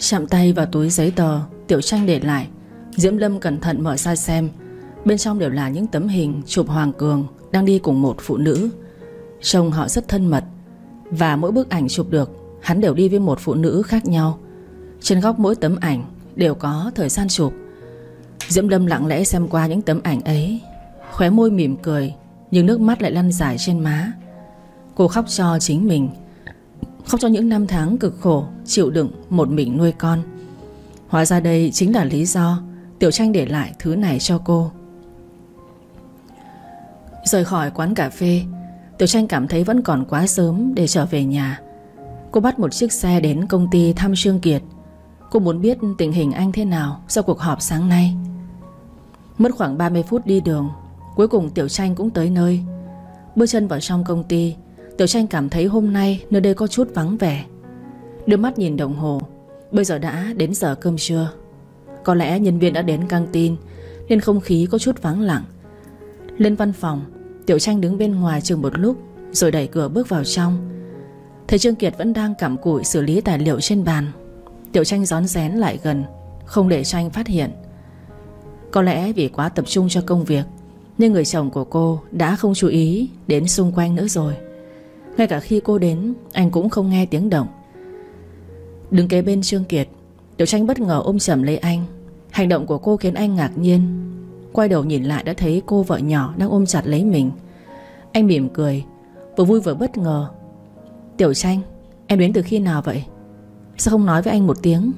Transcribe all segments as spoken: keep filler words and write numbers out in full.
Chạm tay vào túi giấy tờ Tiểu Tranh để lại, Diễm Lâm cẩn thận mở ra xem. Bên trong đều là những tấm hình chụp Hoàng Cường đang đi cùng một phụ nữ. Trông họ rất thân mật. Và mỗi bức ảnh chụp được, hắn đều đi với một phụ nữ khác nhau. Trên góc mỗi tấm ảnh đều có thời gian chụp. Diễm Lâm lặng lẽ xem qua những tấm ảnh ấy, khóe môi mỉm cười, nhưng nước mắt lại lăn dài trên má. Cô khóc cho chính mình, khóc cho những năm tháng cực khổ chịu đựng một mình nuôi con. Hóa ra đây chính là lý do Tiểu Tranh để lại thứ này cho cô. Rời khỏi quán cà phê, Tiểu Tranh cảm thấy vẫn còn quá sớm để trở về nhà. Cô bắt một chiếc xe đến công ty thăm Trương Kiệt. Cô muốn biết tình hình anh thế nào sau cuộc họp sáng nay. Mất khoảng ba mươi phút đi đường, cuối cùng Tiểu Tranh cũng tới nơi. Bước chân vào trong công ty, Tiểu Tranh cảm thấy hôm nay nơi đây có chút vắng vẻ. Đưa mắt nhìn đồng hồ, bây giờ đã đến giờ cơm trưa. Có lẽ nhân viên đã đến căng tin nên không khí có chút vắng lặng. Lên văn phòng, Tiểu Tranh đứng bên ngoài chừng một lúc rồi đẩy cửa bước vào trong. Thấy Trương Kiệt vẫn đang cặm cụi xử lý tài liệu trên bàn. Tiểu Tranh rón rén lại gần, không để cho anh phát hiện. Có lẽ vì quá tập trung cho công việc nên người chồng của cô đã không chú ý đến xung quanh nữa rồi. Ngay cả khi cô đến, anh cũng không nghe tiếng động. Đứng kế bên Trương Kiệt, Tiểu Tranh bất ngờ ôm chầm lấy anh. Hành động của cô khiến anh ngạc nhiên. Quay đầu nhìn lại đã thấy cô vợ nhỏ đang ôm chặt lấy mình. Anh mỉm cười, vừa vui vừa bất ngờ. Tiểu Tranh, em đến từ khi nào vậy? Sao không nói với anh một tiếng?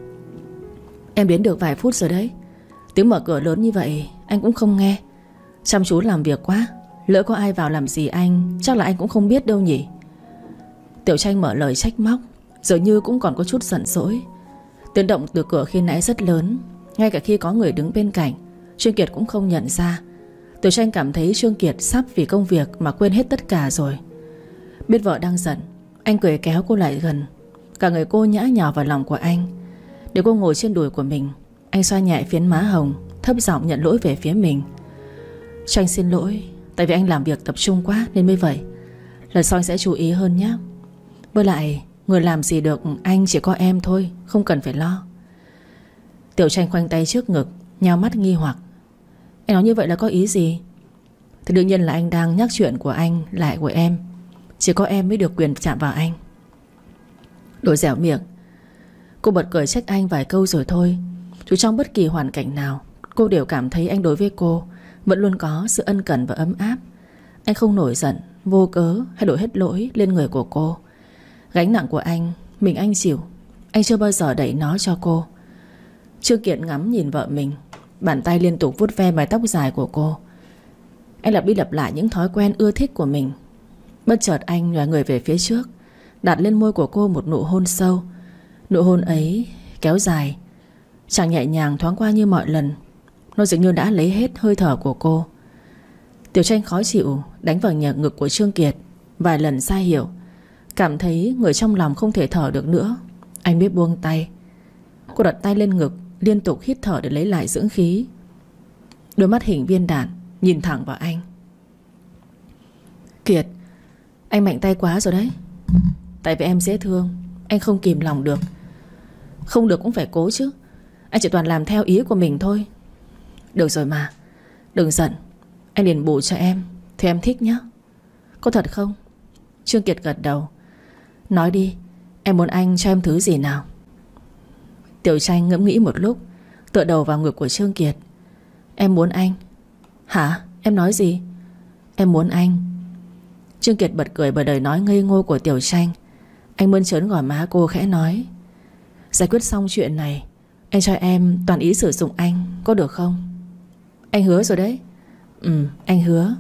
Em đến được vài phút rồi đấy. Tiếng mở cửa lớn như vậy anh cũng không nghe. Chăm chú làm việc quá, lỡ có ai vào làm gì anh chắc là anh cũng không biết đâu nhỉ. Tiểu Tranh mở lời trách móc, dường như cũng còn có chút giận dỗi. Tiếng động từ cửa khi nãy rất lớn, ngay cả khi có người đứng bên cạnh, Trương Kiệt cũng không nhận ra. Tiểu Tranh cảm thấy Trương Kiệt sắp vì công việc mà quên hết tất cả rồi. Biết vợ đang giận, anh cười kéo cô lại gần. Cả người cô nhã nhào vào lòng của anh. Để cô ngồi trên đùi của mình, anh xoa nhẹ phiến má hồng, thấp giọng nhận lỗi về phía mình. Tranh xin lỗi, tại vì anh làm việc tập trung quá nên mới vậy. Lần sau anh sẽ chú ý hơn nhé. Với lại người làm gì được anh chỉ có em thôi, không cần phải lo. Tiểu Tranh khoanh tay trước ngực, nhao mắt nghi hoặc. Anh nói như vậy là có ý gì? Thì đương nhiên là anh đang nhắc chuyện của anh lại của em. Chỉ có em mới được quyền chạm vào anh. Đồ dẻo miệng. Cô bật cười trách anh vài câu rồi thôi. Dù trong bất kỳ hoàn cảnh nào, cô đều cảm thấy anh đối với cô vẫn luôn có sự ân cần và ấm áp. Anh không nổi giận, vô cớ hay đổ hết lỗi lên người của cô. Gánh nặng của anh, mình anh chịu. Anh chưa bao giờ đẩy nó cho cô. Trương Kiệt ngắm nhìn vợ mình, bàn tay liên tục vuốt ve mái tóc dài của cô. Anh lặp đi lặp lại những thói quen ưa thích của mình. Bất chợt anh nhòi người về phía trước, đặt lên môi của cô một nụ hôn sâu. Nụ hôn ấy kéo dài, chẳng nhẹ nhàng thoáng qua như mọi lần. Nó dường như đã lấy hết hơi thở của cô. Tiểu Tranh khó chịu đánh vào nhờ ngực của Trương Kiệt vài lần sai hiểu, cảm thấy người trong lòng không thể thở được nữa. Anh biết buông tay. Cô đặt tay lên ngực, liên tục hít thở để lấy lại dưỡng khí. Đôi mắt hình viên đạn nhìn thẳng vào anh. Kiệt, anh mạnh tay quá rồi đấy. Tại vì em dễ thương, anh không kìm lòng được. Không được cũng phải cố chứ. Anh chỉ toàn làm theo ý của mình thôi. Được rồi mà, đừng giận. Anh đền bù cho em thì em thích nhé. Có thật không? Trương Kiệt gật đầu. Nói đi, em muốn anh cho em thứ gì nào? Tiểu Tranh ngẫm nghĩ một lúc, tựa đầu vào ngực của Trương Kiệt. Em muốn anh. Hả? Em nói gì? Em muốn anh. Trương Kiệt bật cười bởi lời nói ngây ngô của Tiểu Tranh. Anh mơn trớn gò má cô khẽ nói. Giải quyết xong chuyện này, anh cho em toàn ý sử dụng anh, có được không? Anh hứa rồi đấy. Ừ, anh hứa.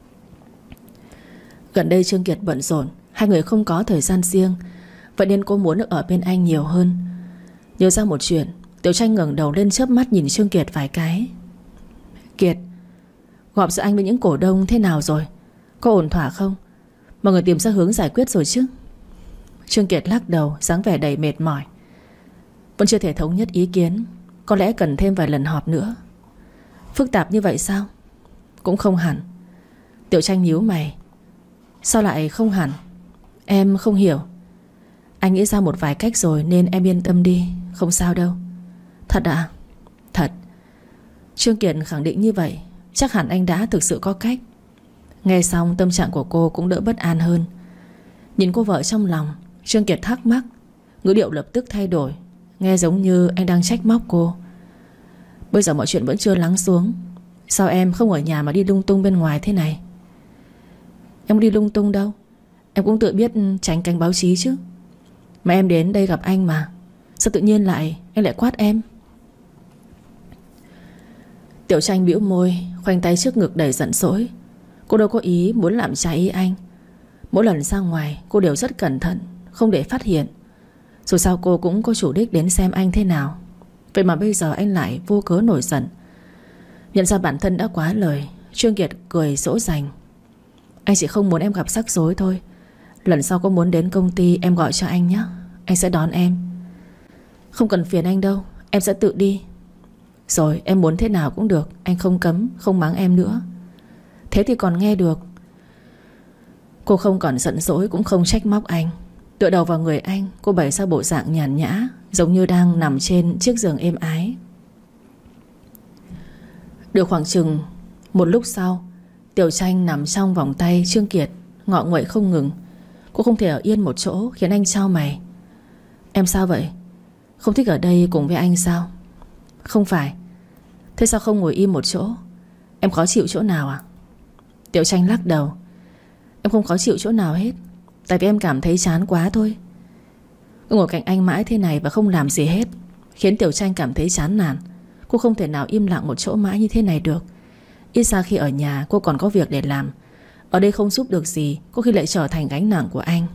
Gần đây Trương Kiệt bận rộn, hai người không có thời gian riêng, vậy nên cô muốn được ở bên anh nhiều hơn. Nhớ ra một chuyện, Tiểu Tranh ngẩng đầu lên chớp mắt nhìn Trương Kiệt vài cái. Kiệt, họp giữa anh với những cổ đông thế nào rồi? Có ổn thỏa không? Mọi người tìm ra hướng giải quyết rồi chứ? Trương Kiệt lắc đầu, dáng vẻ đầy mệt mỏi. Vẫn chưa thể thống nhất ý kiến, có lẽ cần thêm vài lần họp nữa. Phức tạp như vậy sao? Cũng không hẳn. Tiểu Tranh nhíu mày. Sao lại không hẳn? Em không hiểu. Anh nghĩ ra một vài cách rồi nên em yên tâm đi. Không sao đâu. Thật ạ? À? Thật. Trương Kiệt khẳng định như vậy. Chắc hẳn anh đã thực sự có cách. Nghe xong tâm trạng của cô cũng đỡ bất an hơn. Nhìn cô vợ trong lòng, Trương Kiệt thắc mắc. Ngữ điệu lập tức thay đổi, nghe giống như anh đang trách móc cô. Bây giờ mọi chuyện vẫn chưa lắng xuống. Sao em không ở nhà mà đi lung tung bên ngoài thế này? Em đi lung tung đâu. Em cũng tự biết tránh cánh báo chí chứ. Mà em đến đây gặp anh mà. Sao tự nhiên lại anh lại quát em? Tiểu Tranh bĩu môi, khoanh tay trước ngực đầy giận dỗi. Cô đâu có ý muốn làm trái ý anh. Mỗi lần ra ngoài cô đều rất cẩn thận, không để phát hiện. Dù sao cô cũng có chủ đích đến xem anh thế nào. Vậy mà bây giờ anh lại vô cớ nổi giận. Nhận ra bản thân đã quá lời, Trương Kiệt cười dỗ dành. Anh chỉ không muốn em gặp rắc rối thôi. Lần sau có muốn đến công ty em gọi cho anh nhé. Anh sẽ đón em. Không cần phiền anh đâu, em sẽ tự đi. Rồi em muốn thế nào cũng được. Anh không cấm, không mắng em nữa. Thế thì còn nghe được. Cô không còn giận dỗi, cũng không trách móc anh. Tựa đầu vào người anh, cô bày ra bộ dạng nhàn nhã, giống như đang nằm trên chiếc giường êm ái. Được khoảng chừng một lúc sau, Tiểu Tranh nằm trong vòng tay Trương Kiệt, ngọ nguậy không ngừng. Cô không thể ở yên một chỗ, khiến anh chau mày. Em sao vậy? Không thích ở đây cùng với anh sao? Không phải. Thế sao không ngồi im một chỗ? Em khó chịu chỗ nào à? Tiểu Tranh lắc đầu. Em không khó chịu chỗ nào hết. Tại vì em cảm thấy chán quá thôi. Cứ ngồi cạnh anh mãi thế này và không làm gì hết, khiến Tiểu Tranh cảm thấy chán nản. Cô không thể nào im lặng một chỗ mãi như thế này được. Ít ra khi ở nhà cô còn có việc để làm. Ở đây không giúp được gì, có khi lại trở thành gánh nặng của anh.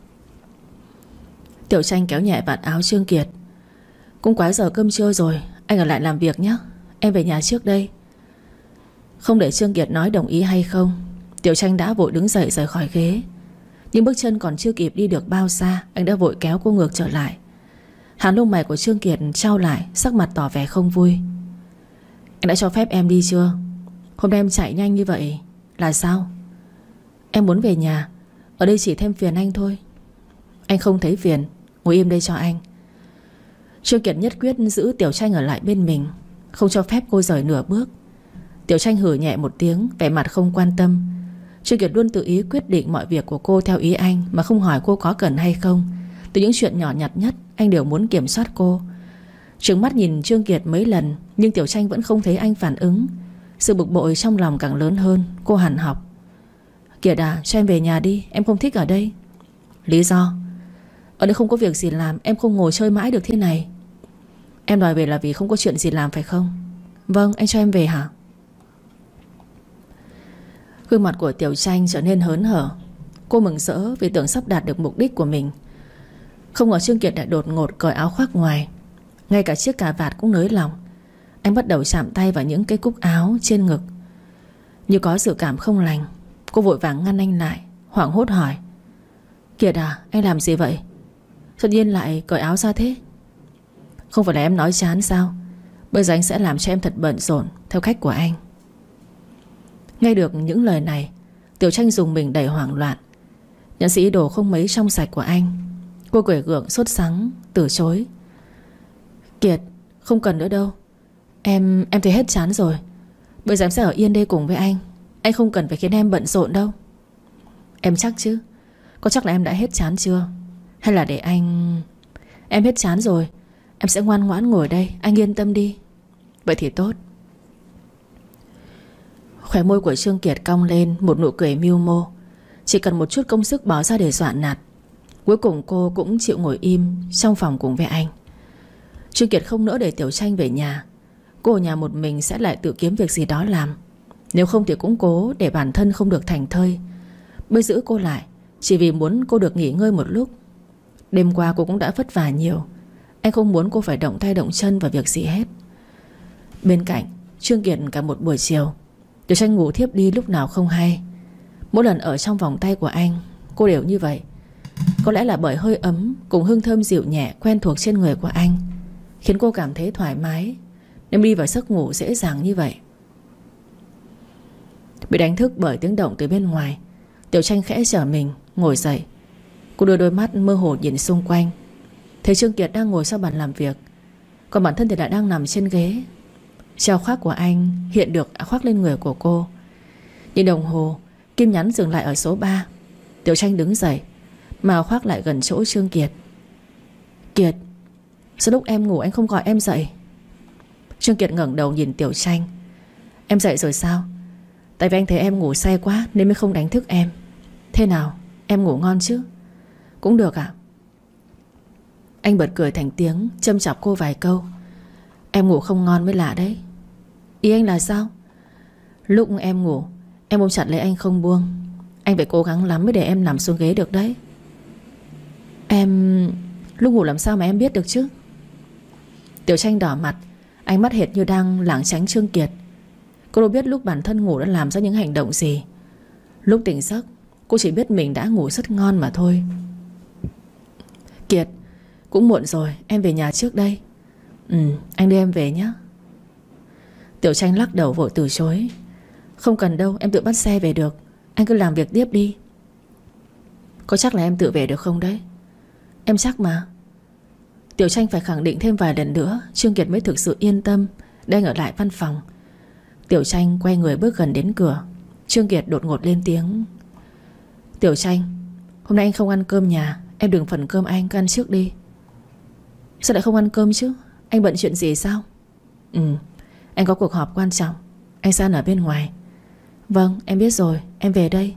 Tiểu Tranh kéo nhẹ vạt áo Trương Kiệt. Cũng quá giờ cơm trưa rồi, anh ở lại làm việc nhé. Em về nhà trước đây. Không để Trương Kiệt nói đồng ý hay không, Tiểu Tranh đã vội đứng dậy rời khỏi ghế. Nhưng bước chân còn chưa kịp đi được bao xa, anh đã vội kéo cô ngược trở lại. Hàng lông mày của Trương Kiệt trao lại, sắc mặt tỏ vẻ không vui. Anh đã cho phép em đi chưa? Hôm nay em chạy nhanh như vậy là sao? Em muốn về nhà. Ở đây chỉ thêm phiền anh thôi. Anh không thấy phiền, ngồi im đây cho anh. Trương Kiệt nhất quyết giữ Tiểu Tranh ở lại bên mình, không cho phép cô rời nửa bước. Tiểu Tranh hử nhẹ một tiếng, vẻ mặt không quan tâm. Trương Kiệt luôn tự ý quyết định mọi việc của cô theo ý anh, mà không hỏi cô có cần hay không. Từ những chuyện nhỏ nhặt nhất anh đều muốn kiểm soát cô. Trừng mắt nhìn Trương Kiệt mấy lần, nhưng Tiểu Tranh vẫn không thấy anh phản ứng. Sự bực bội trong lòng càng lớn hơn. Cô hằn học. Kiệt à, cho em về nhà đi, em không thích ở đây. Lý do? Ở đây không có việc gì làm, em không ngồi chơi mãi được thế này. Em đòi về là vì không có chuyện gì làm phải không? Vâng, anh cho em về hả? Gương mặt của Tiểu Tranh trở nên hớn hở. Cô mừng rỡ vì tưởng sắp đạt được mục đích của mình. Không ngờ Trương Kiệt lại đột ngột cởi áo khoác ngoài. Ngay cả chiếc cà vạt cũng nới lỏng. Anh bắt đầu chạm tay vào những cái cúc áo trên ngực. Như có dự cảm không lành. Cô vội vàng ngăn anh lại, hoảng hốt hỏi. Kiệt à, anh làm gì vậy? Tự nhiên lại cởi áo ra thế? Không phải là em nói chán sao? Bây giờ anh sẽ làm cho em thật bận rộn theo cách của anh. Nghe được những lời này, Tiểu Tranh dùng mình đầy hoảng loạn. Nhận sự ý đồ không mấy trong sạch của anh. Cô cười gượng sốt sắng từ chối. Kiệt, không cần nữa đâu. Em em thấy hết chán rồi. Bây giờ em sẽ ở yên đây cùng với anh. Anh không cần phải khiến em bận rộn đâu. Em chắc chứ? Có chắc là em đã hết chán chưa? Hay là để anh... Em hết chán rồi, em sẽ ngoan ngoãn ngồi đây, anh yên tâm đi. Vậy thì tốt. Khóe môi của Trương Kiệt cong lên một nụ cười mưu mô. Chỉ cần một chút công sức bỏ ra để dọa nạt. Cuối cùng cô cũng chịu ngồi im trong phòng cùng với anh. Trương Kiệt không nỡ để Tiểu Tranh về nhà. Cô ở nhà một mình sẽ lại tự kiếm việc gì đó làm. Nếu không thì cũng cố để bản thân không được thành thơi. Bây giữ cô lại chỉ vì muốn cô được nghỉ ngơi một lúc. Đêm qua cô cũng đã vất vả nhiều. Anh không muốn cô phải động tay động chân vào việc gì hết. Bên cạnh Trương Kiệt cả một buổi chiều, Tiểu Tranh ngủ thiếp đi lúc nào không hay. Mỗi lần ở trong vòng tay của anh, cô đều như vậy. Có lẽ là bởi hơi ấm cùng hương thơm dịu nhẹ quen thuộc trên người của anh, khiến cô cảm thấy thoải mái, nên đi vào giấc ngủ dễ dàng như vậy. Bị đánh thức bởi tiếng động từ bên ngoài, Tiểu Tranh khẽ trở mình ngồi dậy. Cô đưa đôi mắt mơ hồ nhìn xung quanh, thấy Trương Kiệt đang ngồi sau bàn làm việc, còn bản thân thì lại đang nằm trên ghế. Treo khoác của anh hiện được khoác lên người của cô. Nhìn đồng hồ, kim nhắn dừng lại ở số ba. Tiểu Tranh đứng dậy, mà khoác lại gần chỗ Trương Kiệt. Kiệt, sao lúc em ngủ anh không gọi em dậy? Trương Kiệt ngẩng đầu nhìn Tiểu Tranh. Em dậy rồi sao? Tại vì anh thấy em ngủ say quá nên mới không đánh thức em. Thế nào, em ngủ ngon chứ? Cũng được ạ. Anh bật cười thành tiếng, châm chọc cô vài câu. Em ngủ không ngon mới lạ đấy. Ý anh là sao? Lúc em ngủ, em ôm chặt lấy anh không buông. Anh phải cố gắng lắm mới để em nằm xuống ghế được đấy. Em... lúc ngủ làm sao mà em biết được chứ? Tiểu Tranh đỏ mặt, ánh mắt hệt như đang lảng tránh Trương Kiệt. Cô đâu biết lúc bản thân ngủ đã làm ra những hành động gì. Lúc tỉnh giấc, cô chỉ biết mình đã ngủ rất ngon mà thôi. Kiệt, cũng muộn rồi, em về nhà trước đây. Ừ, anh đưa em về nhé. Tiểu Tranh lắc đầu vội từ chối. Không cần đâu, em tự bắt xe về được. Anh cứ làm việc tiếp đi. Có chắc là em tự về được không đấy? Em chắc mà. Tiểu Tranh phải khẳng định thêm vài lần nữa, Trương Kiệt mới thực sự yên tâm để anh ở lại văn phòng. Tiểu Tranh quay người bước gần đến cửa. Trương Kiệt đột ngột lên tiếng. Tiểu Tranh, hôm nay anh không ăn cơm nhà. Em đừng phần cơm anh, cứ ăn trước đi. Sao lại không ăn cơm chứ? Anh bận chuyện gì sao? Ừ, anh có cuộc họp quan trọng. Anh sẽ ăn ở bên ngoài. Vâng, em biết rồi, em về đây.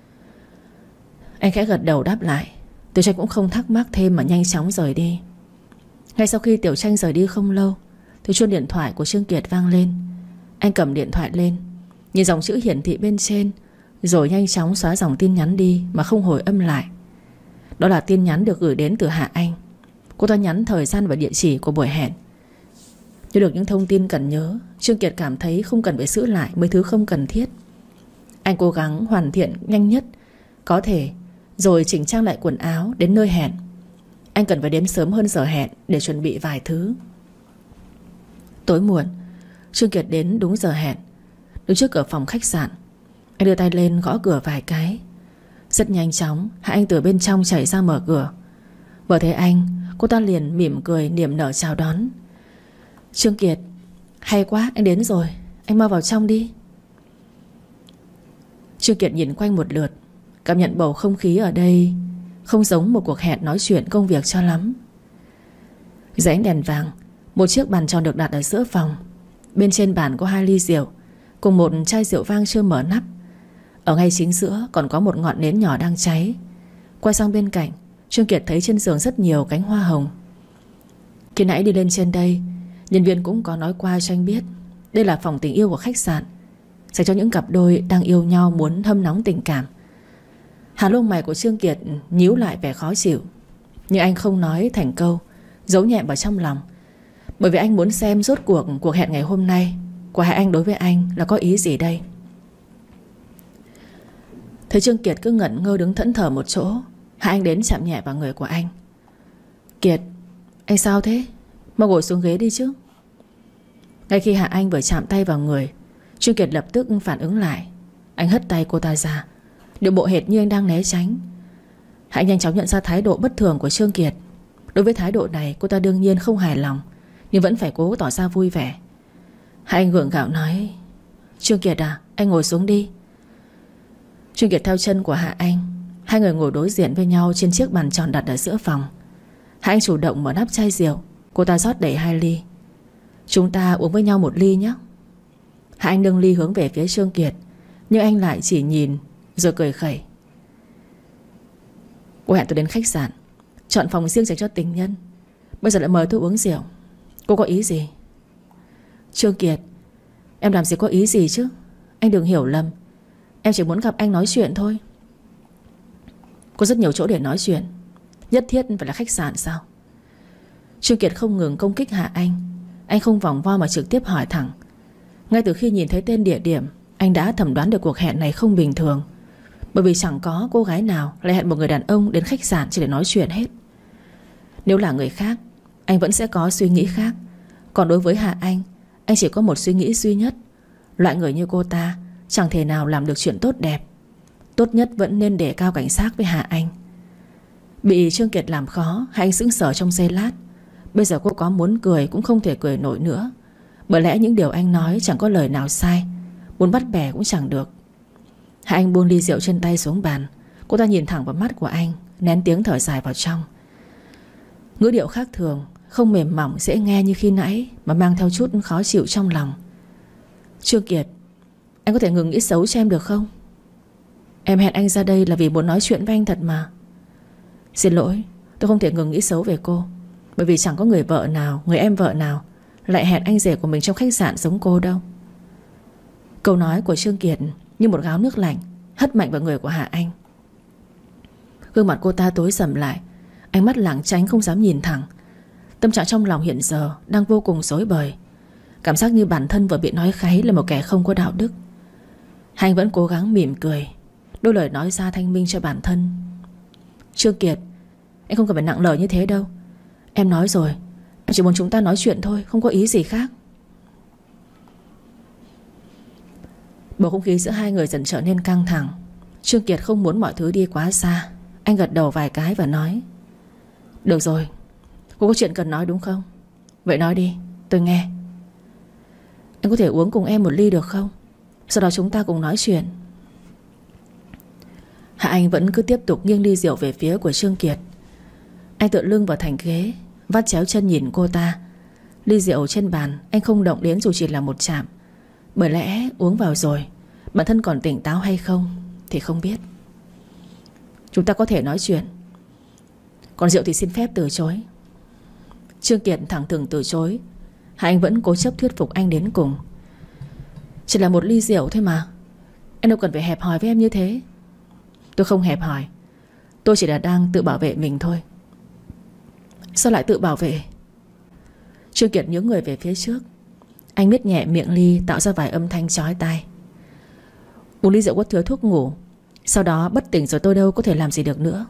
Anh khẽ gật đầu đáp lại. Tiểu Tranh cũng không thắc mắc thêm mà nhanh chóng rời đi. Ngay sau khi Tiểu Tranh rời đi không lâu thì chuông điện thoại của Trương Kiệt vang lên. Anh cầm điện thoại lên, nhìn dòng chữ hiển thị bên trên, rồi nhanh chóng xóa dòng tin nhắn đi mà không hồi âm lại. Đó là tin nhắn được gửi đến từ Hạ Anh. Cô ta nhắn thời gian và địa chỉ của buổi hẹn. Như được những thông tin cần nhớ, Trương Kiệt cảm thấy không cần phải giữ lại mấy thứ không cần thiết. Anh cố gắng hoàn thiện nhanh nhất có thể, rồi chỉnh trang lại quần áo đến nơi hẹn. Anh cần phải đến sớm hơn giờ hẹn để chuẩn bị vài thứ. Tối muộn, Trương Kiệt đến đúng giờ hẹn. Đứng trước cửa phòng khách sạn, anh đưa tay lên gõ cửa vài cái. Rất nhanh chóng, Hạ Anh từ bên trong chạy ra mở cửa. Vừa thấy anh, cô ta liền mỉm cười niềm nở chào đón. Trương Kiệt, hay quá, anh đến rồi. Anh mau vào trong đi. Trương Kiệt nhìn quanh một lượt, cảm nhận bầu không khí ở đây không giống một cuộc hẹn nói chuyện công việc cho lắm. Dưới ánh đèn vàng, một chiếc bàn tròn được đặt ở giữa phòng. Bên trên bàn có hai ly rượu cùng một chai rượu vang chưa mở nắp. Ở ngay chính giữa còn có một ngọn nến nhỏ đang cháy. Quay sang bên cạnh, Trương Kiệt thấy trên giường rất nhiều cánh hoa hồng. Khi nãy đi lên trên đây, nhân viên cũng có nói qua cho anh biết đây là phòng tình yêu của khách sạn, dành cho những cặp đôi đang yêu nhau muốn hâm nóng tình cảm. Hàng lông mày của Trương Kiệt nhíu lại vẻ khó chịu, nhưng anh không nói thành câu, giấu nhẹ vào trong lòng. Bởi vì anh muốn xem rốt cuộc cuộc hẹn ngày hôm nay của hai anh đối với anh là có ý gì đây. Thấy Trương Kiệt cứ ngẩn ngơ đứng thẫn thờ một chỗ, Hạ Anh đến chạm nhẹ vào người của anh. Kiệt, anh sao thế? Mau ngồi xuống ghế đi chứ. Ngay khi Hạ Anh vừa chạm tay vào người, Trương Kiệt lập tức phản ứng lại. Anh hất tay cô ta ra, điệu bộ hệt như anh đang né tránh. Hạ Anh nhanh chóng nhận ra thái độ bất thường của Trương Kiệt. Đối với thái độ này cô ta đương nhiên không hài lòng, nhưng vẫn phải cố tỏ ra vui vẻ. Hạ Anh gượng gạo nói, Trương Kiệt à, anh ngồi xuống đi. Trương Kiệt theo chân của Hạ Anh. Hai người ngồi đối diện với nhau trên chiếc bàn tròn đặt ở giữa phòng. Hạ Anh chủ động mở nắp chai rượu. Cô ta rót đầy hai ly. Chúng ta uống với nhau một ly nhé. Hạ Anh nâng ly hướng về phía Trương Kiệt, nhưng anh lại chỉ nhìn rồi cười khẩy. Cô hẹn tôi đến khách sạn, chọn phòng riêng dành cho tình nhân, bây giờ lại mời tôi uống rượu. Cô có ý gì? Trương Kiệt, em làm gì có ý gì chứ? Anh đừng hiểu lầm, em chỉ muốn gặp anh nói chuyện thôi. Có rất nhiều chỗ để nói chuyện, nhất thiết phải là khách sạn sao? Trương Kiệt không ngừng công kích Hạ Anh. Anh không vòng vo mà trực tiếp hỏi thẳng. Ngay từ khi nhìn thấy tên địa điểm, anh đã thẩm đoán được cuộc hẹn này không bình thường. Bởi vì chẳng có cô gái nào lại hẹn một người đàn ông đến khách sạn chỉ để nói chuyện hết. Nếu là người khác, anh vẫn sẽ có suy nghĩ khác. Còn đối với Hạ Anh, anh chỉ có một suy nghĩ duy nhất. Loại người như cô ta chẳng thể nào làm được chuyện tốt đẹp. Tốt nhất vẫn nên để cao cảnh giác với Hạ Anh. Bị Trương Kiệt làm khó, Hai Anh sững sờ trong giây lát. Bây giờ cô có muốn cười cũng không thể cười nổi nữa. Bởi lẽ những điều anh nói chẳng có lời nào sai, muốn bắt bẻ cũng chẳng được. Hai Anh buông ly rượu trên tay xuống bàn. Cô ta nhìn thẳng vào mắt của anh, nén tiếng thở dài vào trong. Ngữ điệu khác thường, không mềm mỏng dễ nghe như khi nãy, mà mang theo chút khó chịu trong lòng. Trương Kiệt, anh có thể ngừng nghĩ xấu cho em được không? Em hẹn anh ra đây là vì muốn nói chuyện với anh thật mà. Xin lỗi, tôi không thể ngừng nghĩ xấu về cô. Bởi vì chẳng có người vợ nào, người em vợ nào lại hẹn anh rể của mình trong khách sạn giống cô đâu. Câu nói của Trương Kiệt như một gáo nước lạnh hất mạnh vào người của Hạ Anh. Gương mặt cô ta tối sầm lại, ánh mắt lảng tránh không dám nhìn thẳng. Tâm trạng trong lòng hiện giờ đang vô cùng rối bời. Cảm giác như bản thân vừa bị nói kháy là một kẻ không có đạo đức. Anh vẫn cố gắng mỉm cười, đôi lời nói ra thanh minh cho bản thân. Trương Kiệt, anh không cần phải nặng lời như thế đâu. Em nói rồi, em chỉ muốn chúng ta nói chuyện thôi, không có ý gì khác. Bầu không khí giữa hai người dần trở nên căng thẳng. Trương Kiệt không muốn mọi thứ đi quá xa. Anh gật đầu vài cái và nói: Được rồi, cô có chuyện cần nói đúng không? Vậy nói đi, tôi nghe. Anh có thể uống cùng em một ly được không? Sau đó chúng ta cùng nói chuyện. Hạ Anh vẫn cứ tiếp tục nghiêng ly rượu về phía của Trương Kiệt. Anh tựa lưng vào thành ghế, vắt chéo chân nhìn cô ta. Ly rượu trên bàn anh không động đến dù chỉ là một chạm. Bởi lẽ uống vào rồi, bản thân còn tỉnh táo hay không thì không biết. Chúng ta có thể nói chuyện, còn rượu thì xin phép từ chối. Trương Kiệt thẳng thừng từ chối. Hạ Anh vẫn cố chấp thuyết phục anh đến cùng. Chỉ là một ly rượu thôi mà, em đâu cần phải hẹp hòi với em như thế. Tôi không hẹp hòi, tôi chỉ là đang tự bảo vệ mình thôi. Sao lại tự bảo vệ? Trương Kiệt nhướng người về phía trước. Anh miết nhẹ miệng ly, tạo ra vài âm thanh chói tai. Uống ly rượu có thừa thuốc ngủ, sau đó bất tỉnh rồi tôi đâu có thể làm gì được nữa.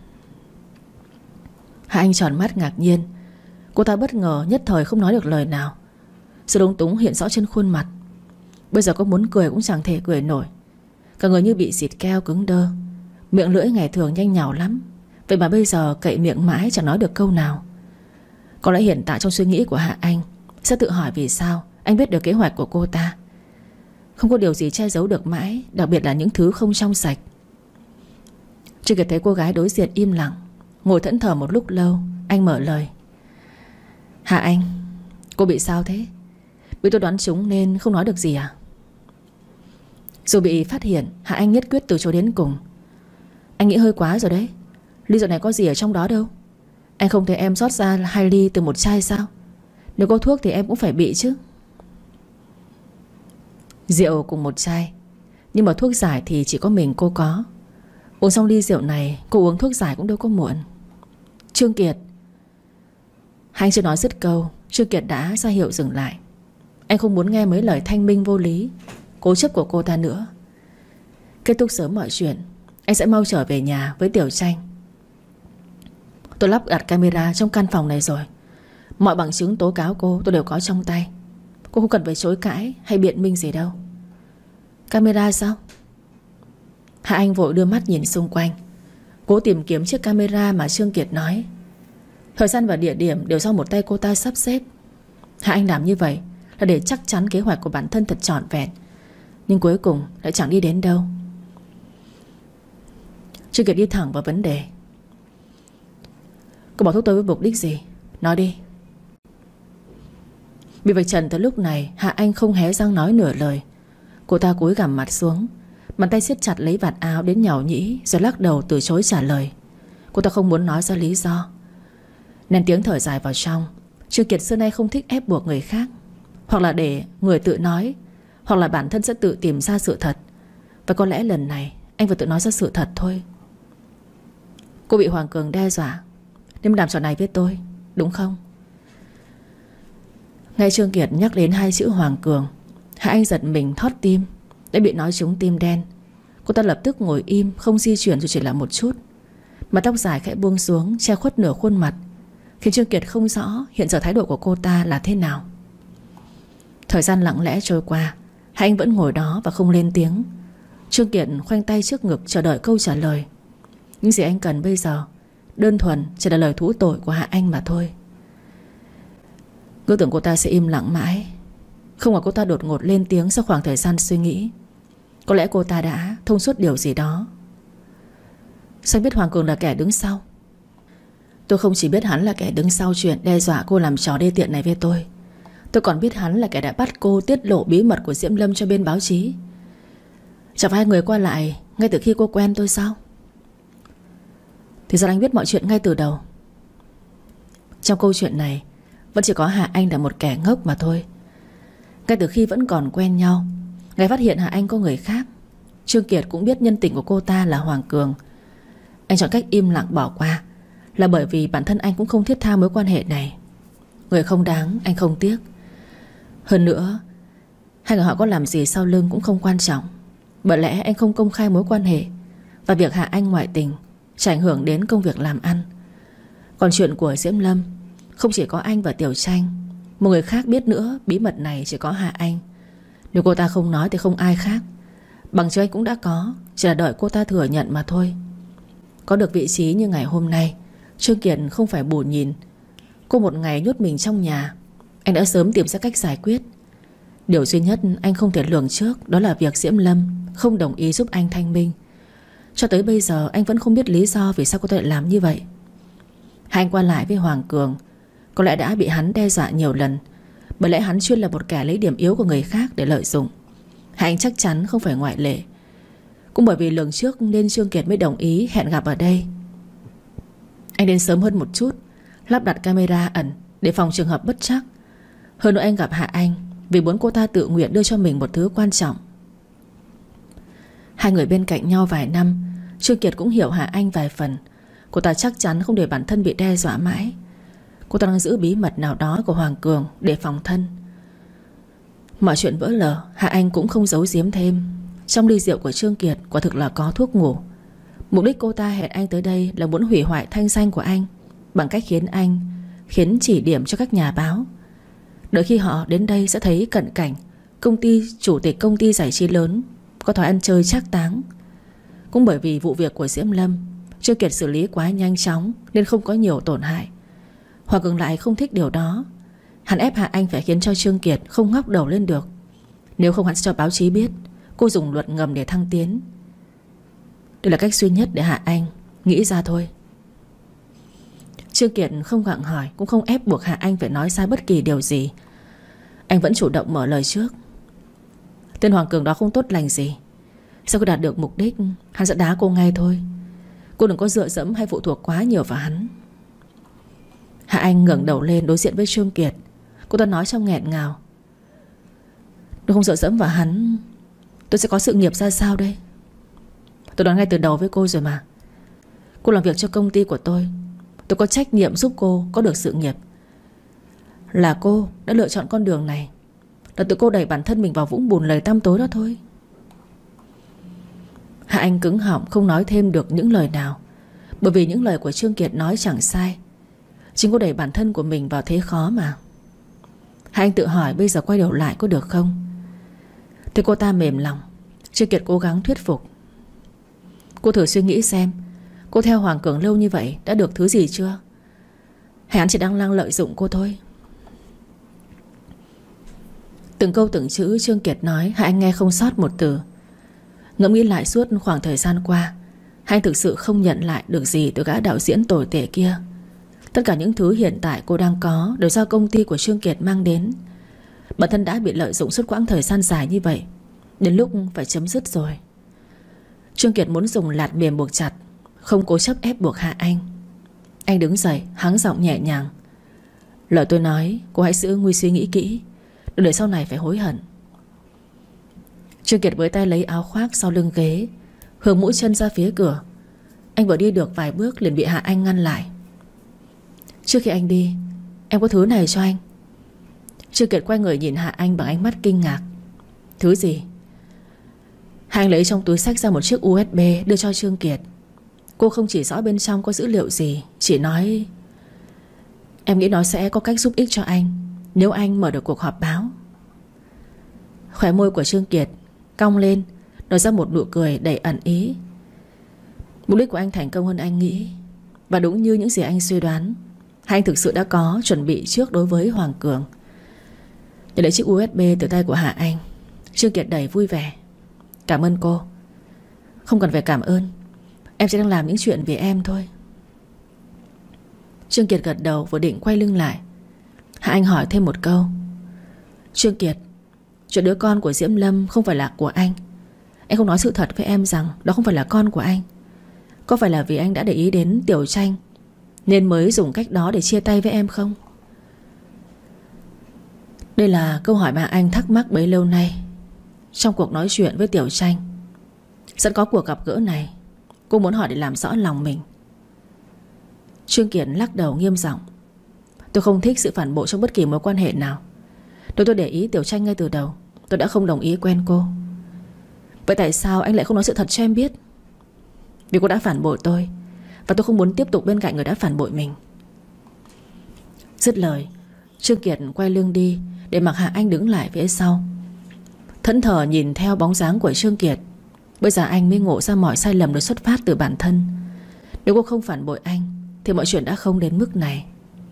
Hạ Anh tròn mắt ngạc nhiên. Cô ta bất ngờ nhất thời không nói được lời nào. Sự lúng túng hiện rõ trên khuôn mặt. Bây giờ có muốn cười cũng chẳng thể cười nổi. Cả người như bị xịt keo cứng đơ. Miệng lưỡi ngày thường nhanh nhảu lắm, vậy mà bây giờ cậy miệng mãi chẳng nói được câu nào. Có lẽ hiện tại trong suy nghĩ của Hạ Anh sẽ tự hỏi vì sao anh biết được kế hoạch của cô ta. Không có điều gì che giấu được mãi, đặc biệt là những thứ không trong sạch. Chưa kịp thấy cô gái đối diện im lặng, ngồi thẫn thờ một lúc lâu, anh mở lời: Hạ Anh, cô bị sao thế? Bị tôi đoán trúng nên không nói được gì à? Dù bị phát hiện, Hạ Anh nhất quyết từ chối đến cùng. Anh nghĩ hơi quá rồi đấy. Ly rượu này có gì ở trong đó đâu. Anh không thấy em rót ra hai ly từ một chai sao? Nếu có thuốc thì em cũng phải bị chứ. Rượu cùng một chai, nhưng mà thuốc giải thì chỉ có mình cô có. Uống xong ly rượu này, cô uống thuốc giải cũng đâu có muộn. Trương Kiệt. Anh chưa nói dứt câu, Trương Kiệt đã ra hiệu dừng lại. Anh không muốn nghe mấy lời thanh minh vô lý, cố chấp của cô ta nữa. Kết thúc sớm mọi chuyện, anh sẽ mau trở về nhà với Tiểu Tranh. Tôi lắp đặt camera trong căn phòng này rồi. Mọi bằng chứng tố cáo cô tôi đều có trong tay. Cô không cần phải chối cãi hay biện minh gì đâu. Camera sao? Hạ Anh vội đưa mắt nhìn xung quanh, cố tìm kiếm chiếc camera mà Trương Kiệt nói. Thời gian và địa điểm đều do một tay cô ta sắp xếp. Hạ Anh làm như vậy là để chắc chắn kế hoạch của bản thân thật trọn vẹn, nhưng cuối cùng lại chẳng đi đến đâu. Trương Kiệt đi thẳng vào vấn đề. Cô bỏ thuốc tôi với mục đích gì? Nói đi. Bị vạch trần tới lúc này, Hạ Anh không hé răng nói nửa lời. Cô ta cúi gằm mặt xuống, bàn tay siết chặt lấy vạt áo đến nhàu nhĩ, rồi lắc đầu từ chối trả lời. Cô ta không muốn nói ra lý do. Nén tiếng thở dài vào trong. Trương Kiệt xưa nay không thích ép buộc người khác, hoặc là để người tự nói, hoặc là bản thân sẽ tự tìm ra sự thật. Và có lẽ lần này anh phải tự nói ra sự thật thôi. Cô bị Hoàng Cường đe dọa nên làm trò này với tôi, đúng không? Nghe Trương Kiệt nhắc đến hai chữ Hoàng Cường, Hạ Anh giật mình thót tim. Đã bị nói trúng tim đen. Cô ta lập tức ngồi im, không di chuyển dù chỉ là một chút. Mà tóc dài khẽ buông xuống, che khuất nửa khuôn mặt, khiến Trương Kiệt không rõ hiện giờ thái độ của cô ta là thế nào. Thời gian lặng lẽ trôi qua, Hạ Anh vẫn ngồi đó và không lên tiếng. Trương Kiệt khoanh tay trước ngực chờ đợi câu trả lời. Những gì anh cần bây giờ đơn thuần chỉ là lời thú tội của Hạ Anh mà thôi. Cứ tưởng cô ta sẽ im lặng mãi, không ngờ cô ta đột ngột lên tiếng sau khoảng thời gian suy nghĩ. Có lẽ cô ta đã thông suốt điều gì đó. Sao biết Hoàng Cường là kẻ đứng sau? Tôi không chỉ biết hắn là kẻ đứng sau chuyện đe dọa cô làm trò đê tiện này với tôi, tôi còn biết hắn là kẻ đã bắt cô tiết lộ bí mật của Diễm Lâm cho bên báo chí. Chẳng phải hai người qua lại ngay từ khi cô quen tôi sao? Thì ra anh biết mọi chuyện ngay từ đầu. Trong câu chuyện này vẫn chỉ có Hạ Anh là một kẻ ngốc mà thôi. Ngay từ khi vẫn còn quen nhau, ngày phát hiện Hạ Anh có người khác, Trương Kiệt cũng biết nhân tình của cô ta là Hoàng Cường. Anh chọn cách im lặng bỏ qua là bởi vì bản thân anh cũng không thiết tha mối quan hệ này. Người không đáng anh không tiếc. Hơn nữa, hai người họ có làm gì sau lưng cũng không quan trọng. Bởi lẽ anh không công khai mối quan hệ, và việc Hạ Anh ngoại tình chỉ ảnh hưởng đến công việc làm ăn. Còn chuyện của Diễm Lâm, không chỉ có anh và Tiểu Tranh, một người khác biết nữa. Bí mật này chỉ có Hạ Anh. Nếu cô ta không nói thì không ai khác. Bằng chứng anh cũng đã có, chỉ là đợi cô ta thừa nhận mà thôi. Có được vị trí như ngày hôm nay, Trương Kiệt không phải bù nhìn. Cô một ngày nhốt mình trong nhà, anh đã sớm tìm ra cách giải quyết. Điều duy nhất anh không thể lường trước đó là việc Diễm Lâm không đồng ý giúp anh thanh minh. Cho tới bây giờ anh vẫn không biết lý do vì sao cô ta lại làm như vậy. Hai anh qua lại với Hoàng Cường có lẽ đã bị hắn đe dọa nhiều lần. Bởi lẽ hắn chuyên là một kẻ lấy điểm yếu của người khác để lợi dụng. Hai anh chắc chắn không phải ngoại lệ. Cũng bởi vì lường trước nên Trương Kiệt mới đồng ý hẹn gặp ở đây. Anh đến sớm hơn một chút, lắp đặt camera ẩn để phòng trường hợp bất trắc. Hơn nữa anh gặp Hạ Anh vì muốn cô ta tự nguyện đưa cho mình một thứ quan trọng. Hai người bên cạnh nhau vài năm, Trương Kiệt cũng hiểu Hạ Anh vài phần. Cô ta chắc chắn không để bản thân bị đe dọa mãi. Cô ta đang giữ bí mật nào đó của Hoàng Cường để phòng thân. Mọi chuyện vỡ lở, Hạ Anh cũng không giấu giếm thêm. Trong ly rượu của Trương Kiệt quả thực là có thuốc ngủ. Mục đích cô ta hẹn anh tới đây là muốn hủy hoại thanh danh của anh, bằng cách khiến anh Khiến chỉ điểm cho các nhà báo. Đợi khi họ đến đây sẽ thấy cận cảnh công ty chủ tịch công ty giải trí lớn có thói ăn chơi trác táng. Cũng bởi vì vụ việc của Diễm Lâm, Trương Kiệt xử lý quá nhanh chóng nên không có nhiều tổn hại. Hoàng Cường lại không thích điều đó. Hắn ép Hạ Anh phải khiến cho Trương Kiệt không ngóc đầu lên được. Nếu không hắn sẽ cho báo chí biết cô dùng luật ngầm để thăng tiến. Đây là cách duy nhất để Hạ Anh nghĩ ra thôi. Trương Kiệt không gặng hỏi, cũng không ép buộc Hạ Anh phải nói ra bất kỳ điều gì. Anh vẫn chủ động mở lời trước. Tên Hoàng Cường đó không tốt lành gì. Sau khi đạt được mục đích, hắn sẽ đá cô ngay thôi. Cô đừng có dựa dẫm hay phụ thuộc quá nhiều vào hắn. Hạ Anh ngẩng đầu lên đối diện với Trương Kiệt. Cô ta nói trong nghẹn ngào. Tôi không dựa dẫm vào hắn, tôi sẽ có sự nghiệp ra sao đây? Tôi nói ngay từ đầu với cô rồi mà. Cô làm việc cho công ty của tôi, tôi có trách nhiệm giúp cô có được sự nghiệp. Là cô đã lựa chọn con đường này, là tự cô đẩy bản thân mình vào vũng bùn lầy tăm tối đó thôi. Hạ Anh cứng họng không nói thêm được những lời nào. Bởi vì những lời của Trương Kiệt nói chẳng sai. Chính cô đẩy bản thân của mình vào thế khó mà. Hạ Anh tự hỏi bây giờ quay đầu lại có được không. Thì cô ta mềm lòng. Trương Kiệt cố gắng thuyết phục. Cô thử suy nghĩ xem, cô theo Hoàng Cường lâu như vậy đã được thứ gì chưa? Hay hắn chỉ đang đang lợi dụng cô thôi? Từng câu từng chữ Trương Kiệt nói Hạ Anh nghe không sót một từ. Ngẫm nghĩ lại suốt khoảng thời gian qua, Hạ Anh thực sự không nhận lại được gì từ gã đạo diễn tồi tệ kia. Tất cả những thứ hiện tại cô đang có đều do công ty của Trương Kiệt mang đến. Bản thân đã bị lợi dụng suốt quãng thời gian dài như vậy. Đến lúc phải chấm dứt rồi. Trương Kiệt muốn dùng lạt mềm buộc chặt, không cố chấp ép buộc Hạ Anh. Anh đứng dậy hắng giọng nhẹ nhàng. Lời tôi nói cô hãy giữ nguy suy nghĩ kỹ, đừng để sau này phải hối hận. Trương Kiệt với tay lấy áo khoác sau lưng ghế, hướng mũi chân ra phía cửa. Anh vừa đi được vài bước liền bị Hạ Anh ngăn lại. Trước khi anh đi, em có thứ này cho anh. Trương Kiệt quay người nhìn Hạ Anh bằng ánh mắt kinh ngạc. Thứ gì? Hạ Anh lấy trong túi xách ra một chiếc u ét bê đưa cho Trương Kiệt. Cô không chỉ rõ bên trong có dữ liệu gì, chỉ nói em nghĩ nó sẽ có cách giúp ích cho anh nếu anh mở được cuộc họp báo. Khóe môi của Trương Kiệt cong lên, nở ra một nụ cười đầy ẩn ý. Mục đích của anh thành công hơn anh nghĩ. Và đúng như những gì anh suy đoán, hai anh thực sự đã có chuẩn bị trước đối với Hoàng Cường. Để lấy chiếc u ét bê từ tay của Hà Anh, Trương Kiệt đầy vui vẻ. Cảm ơn cô. Không cần phải cảm ơn, em chỉ đang làm những chuyện vì em thôi. Trương Kiệt gật đầu vừa định quay lưng lại, Hà Anh hỏi thêm một câu. Trương Kiệt, chuyện đứa con của Diễm Lâm không phải là của anh. Anh không nói sự thật với em rằng đó không phải là con của anh. Có phải là vì anh đã để ý đến Tiểu Tranh nên mới dùng cách đó để chia tay với em không? Đây là câu hỏi mà anh thắc mắc bấy lâu nay. Trong cuộc nói chuyện với Tiểu Tranh, sẵn có cuộc gặp gỡ này, cô muốn hỏi để làm rõ lòng mình. Trương Kiệt lắc đầu nghiêm giọng. Tôi không thích sự phản bội trong bất kỳ mối quan hệ nào. Nếu tôi để ý Tiểu Tranh ngay từ đầu, tôi đã không đồng ý quen cô. Vậy tại sao anh lại không nói sự thật cho em biết? Vì cô đã phản bội tôi, và tôi không muốn tiếp tục bên cạnh người đã phản bội mình. Dứt lời, Trương Kiệt quay lưng đi, để mặc Hạ Anh đứng lại phía sau. Thẫn thờ nhìn theo bóng dáng của Trương Kiệt, bây giờ anh mới ngộ ra mọi sai lầm được xuất phát từ bản thân. Nếu cô không phản bội anh thì mọi chuyện đã không đến mức này.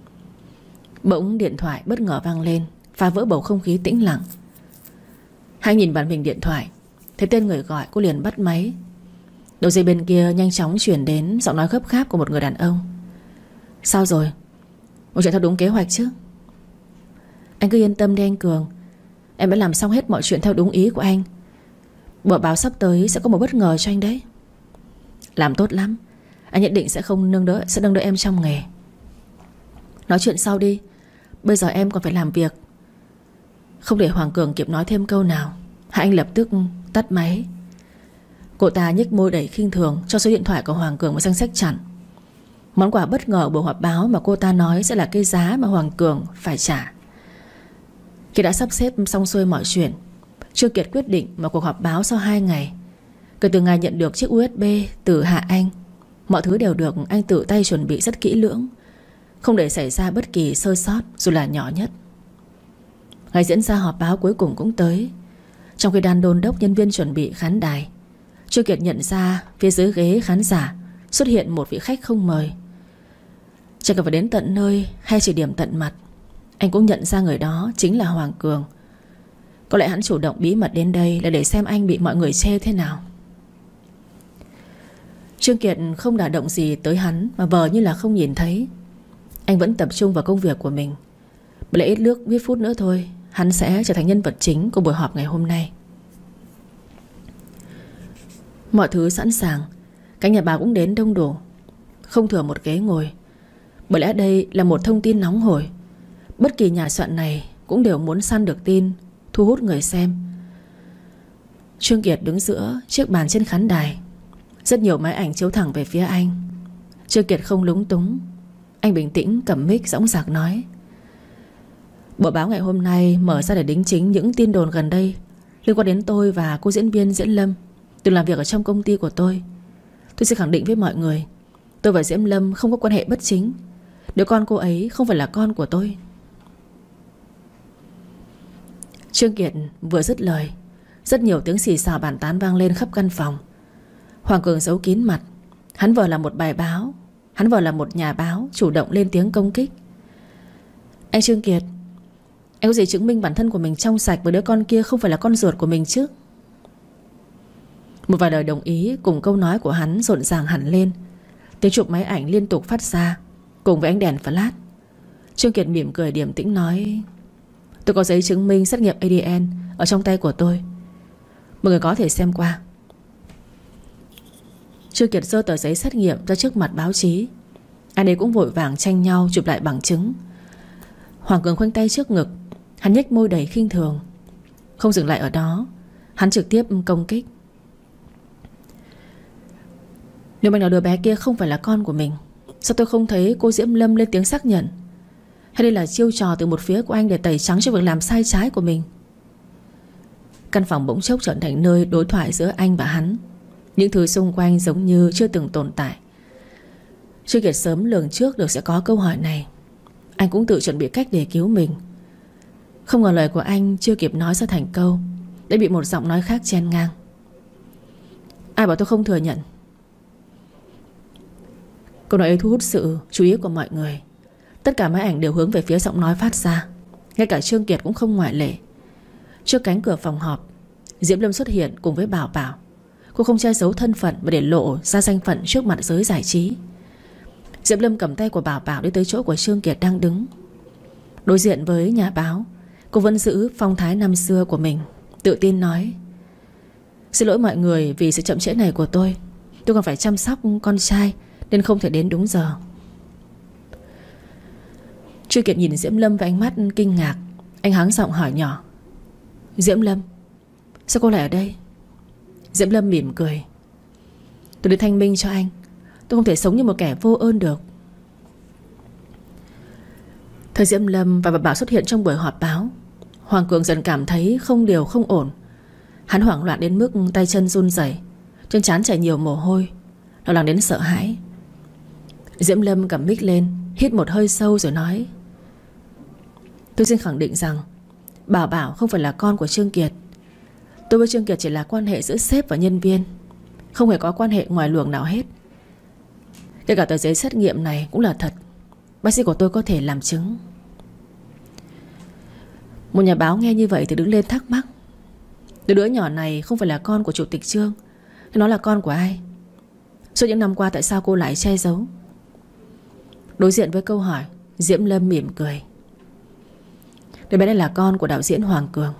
Bỗng điện thoại bất ngờ vang lên, phá vỡ bầu không khí tĩnh lặng. Hai nhìn màn hình điện thoại, thấy tên người gọi, cô liền bắt máy. Đầu dây bên kia nhanh chóng chuyển đến giọng nói gấp gáp của một người đàn ông. Sao rồi? Mọi chuyện theo đúng kế hoạch chứ? Anh cứ yên tâm đi anh Cường, em đã làm xong hết mọi chuyện theo đúng ý của anh. Buổi báo sắp tới sẽ có một bất ngờ cho anh đấy. Làm tốt lắm, anh nhất định sẽ không nâng đỡ Sẽ nâng đỡ em trong nghề. Nói chuyện sau đi, bây giờ em còn phải làm việc. Không để Hoàng Cường kịp nói thêm câu nào, Hạ Anh lập tức tắt máy. Cô ta nhếch môi đầy khinh thường cho số điện thoại của Hoàng Cường vào danh sách chặn. Món quà bất ngờ buổi họp báo mà cô ta nói sẽ là cái giá mà Hoàng Cường phải trả. Khi đã sắp xếp xong xuôi mọi chuyện, Trương Kiệt quyết định mở cuộc họp báo sau hai ngày. Kể từ ngày nhận được chiếc u ét bê từ Hạ Anh, mọi thứ đều được anh tự tay chuẩn bị rất kỹ lưỡng, không để xảy ra bất kỳ sơ sót dù là nhỏ nhất. Ngày diễn ra họp báo cuối cùng cũng tới. Trong khi đang đôn đốc nhân viên chuẩn bị khán đài, Trương Kiệt nhận ra phía dưới ghế khán giả xuất hiện một vị khách không mời. Chẳng cần phải đến tận nơi hay chỉ điểm tận mặt, anh cũng nhận ra người đó chính là Hoàng Cường. Có lẽ hắn chủ động bí mật đến đây là để xem anh bị mọi người chê thế nào. Trương Kiệt không đả động gì tới hắn, mà vờ như là không nhìn thấy. Anh vẫn tập trung vào công việc của mình. Bởi lẽ ít nước ít phút nữa thôi, hắn sẽ trở thành nhân vật chính của buổi họp ngày hôm nay. Mọi thứ sẵn sàng, các nhà báo cũng đến đông đủ, không thừa một ghế ngồi. Bởi lẽ đây là một thông tin nóng hổi. Bất kỳ nhà soạn này cũng đều muốn săn được tin, thu hút người xem. Trương Kiệt đứng giữa chiếc bàn trên khán đài. Rất nhiều máy ảnh chiếu thẳng về phía anh. Trương Kiệt không lúng túng. Anh bình tĩnh cầm mic dõng dạc nói: Buổi báo ngày hôm nay mở ra để đính chính những tin đồn gần đây liên quan đến tôi và cô diễn viên Diễm Lâm từng làm việc ở trong công ty của tôi. Tôi xin khẳng định với mọi người, tôi và Diễm Lâm không có quan hệ bất chính. Đứa con cô ấy không phải là con của tôi. Trương Kiệt vừa dứt lời, rất nhiều tiếng xì xào bàn tán vang lên khắp căn phòng. Hoàng Cường giấu kín mặt. Hắn vờ là một bài báo, hắn vờ là một nhà báo, chủ động lên tiếng công kích. Anh Trương Kiệt, anh có gì chứng minh bản thân của mình trong sạch với đứa con kia không phải là con ruột của mình chứ? Một vài lời đồng ý cùng câu nói của hắn rộn ràng hẳn lên. Tiếng chụp máy ảnh liên tục phát ra cùng với ánh đèn flash. Trương Kiệt mỉm cười điềm tĩnh nói: Tôi có giấy chứng minh xét nghiệm a đê en ở trong tay của tôi, mọi người có thể xem qua. Trương Kiệt giơ tờ giấy xét nghiệm ra trước mặt báo chí. Ai nấy cũng vội vàng tranh nhau chụp lại bằng chứng. Hoàng Cường khoanh tay trước ngực, hắn nhếch môi đầy khinh thường. Không dừng lại ở đó, hắn trực tiếp công kích: Nếu mà nói đứa bé kia không phải là con của mình, sao tôi không thấy cô Diễm Lâm lên tiếng xác nhận? Hay đây là chiêu trò từ một phía của anh để tẩy trắng cho việc làm sai trái của mình? Căn phòng bỗng chốc trở thành nơi đối thoại giữa anh và hắn. Những thứ xung quanh giống như chưa từng tồn tại. Trương Kiệt sớm lường trước được sẽ có câu hỏi này. Anh cũng tự chuẩn bị cách để cứu mình. Không ngờ lời của anh chưa kịp nói ra thành câu đã bị một giọng nói khác chen ngang: Ai bảo tôi không thừa nhận? Câu nói ấy thu hút sự chú ý của mọi người. Tất cả máy ảnh đều hướng về phía giọng nói phát ra. Ngay cả Trương Kiệt cũng không ngoại lệ. Trước cánh cửa phòng họp, Diễm Lâm xuất hiện cùng với Bảo Bảo. Cô không che giấu thân phận và để lộ ra danh phận trước mặt giới giải trí. Diễm Lâm cầm tay của Bảo Bảo đi tới chỗ của Trương Kiệt đang đứng. Đối diện với nhà báo, cô vẫn giữ phong thái năm xưa của mình, tự tin nói: "Xin lỗi mọi người vì sự chậm trễ này của tôi. Tôi còn phải chăm sóc con trai nên không thể đến đúng giờ." Trương Kiệt nhìn Diễm Lâm với ánh mắt kinh ngạc. Anh hắng giọng hỏi nhỏ: "Diễm Lâm, sao cô lại ở đây?" Diễm Lâm mỉm cười: "Tôi đi thanh minh cho anh. Tôi không thể sống như một kẻ vô ơn được." Thời Diễm Lâm và Bảo Bảo xuất hiện trong buổi họp báo, Hoàng Cường dần cảm thấy không điều không ổn. Hắn hoảng loạn đến mức tay chân run rẩy, trên trán chảy nhiều mồ hôi, lo lắng đến sợ hãi. Diễm Lâm cầm mic lên, hít một hơi sâu rồi nói: "Tôi xin khẳng định rằng Bảo Bảo không phải là con của Trương Kiệt. Tôi với Trương Kiệt chỉ là quan hệ giữa sếp và nhân viên, không hề có quan hệ ngoài luồng nào hết. Kể cả tờ giấy xét nghiệm này cũng là thật. Bác sĩ của tôi có thể làm chứng." Một nhà báo nghe như vậy thì đứng lên thắc mắc: "Đứa đứa nhỏ này không phải là con của Chủ tịch Trương, thì nó là con của ai? Suốt những năm qua tại sao cô lại che giấu?" Đối diện với câu hỏi, Diễm Lâm mỉm cười: "Đứa bé này là con của đạo diễn Hoàng Cường."